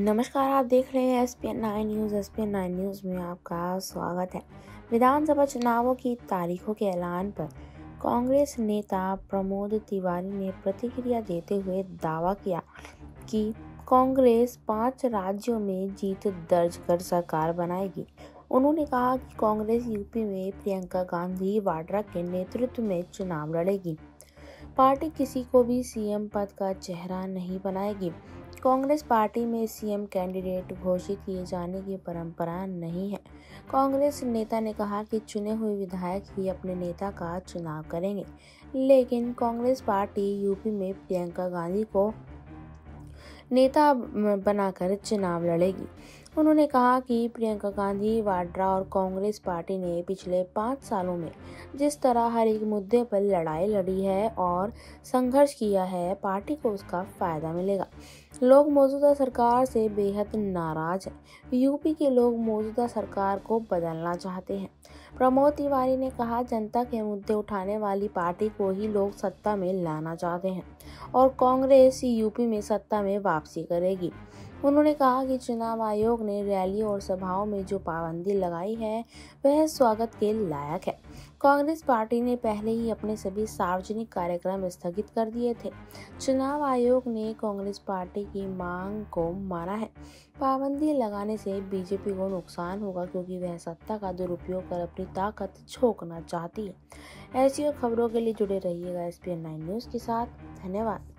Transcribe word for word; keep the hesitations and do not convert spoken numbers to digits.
नमस्कार, आप देख रहे हैं S P N nine news. S P N nine news में आपका स्वागत है। विधानसभा चुनावों की तारीखों के ऐलान पर कांग्रेस नेता प्रमोद तिवारी ने प्रतिक्रिया देते हुए दावा किया कि कांग्रेस पांच राज्यों में जीत दर्ज कर सरकार बनाएगी। उन्होंने कहा कि कांग्रेस यूपी में प्रियंका गांधी वाड्रा के नेतृत्व में चुनाव लड़ेगी। पार्टी किसी को भी सीएम पद का चेहरा नहीं बनाएगी। कांग्रेस पार्टी में सीएम कैंडिडेट घोषित किए जाने की परंपरा नहीं है। कांग्रेस नेता ने कहा कि चुने हुए विधायक ही अपने नेता का चुनाव करेंगे, लेकिन कांग्रेस पार्टी यूपी में प्रियंका गांधी को नेता बनाकर चुनाव लड़ेगी। उन्होंने कहा कि प्रियंका गांधी वाड्रा और कांग्रेस पार्टी ने पिछले पाँच सालों में जिस तरह हर एक मुद्दे पर लड़ाई लड़ी है और संघर्ष किया है, पार्टी को उसका फायदा मिलेगा। लोग मौजूदा सरकार से बेहद नाराज हैं। यूपी के लोग मौजूदा सरकार को बदलना चाहते हैं। प्रमोद तिवारी ने कहा, जनता के मुद्दे उठाने वाली पार्टी को ही लोग सत्ता में लाना चाहते हैं और कांग्रेस यूपी में सत्ता में वापसी करेगी। उन्होंने कहा कि चुनाव आयोग ने रैली और सभाओं में जो पाबंदी लगाई है वह स्वागत के लायक है। कांग्रेस पार्टी ने पहले ही अपने सभी सार्वजनिक कार्यक्रम स्थगित कर दिए थे। चुनाव आयोग ने कांग्रेस पार्टी की मांग को माना है। पाबंदी लगाने से बीजेपी को नुकसान होगा, क्योंकि वह सत्ता का दुरुपयोग कर अपनी ताकत झोंकना चाहती है। ऐसी और खबरों के लिए जुड़े रहिएगा S P N nine news के साथ। धन्यवाद।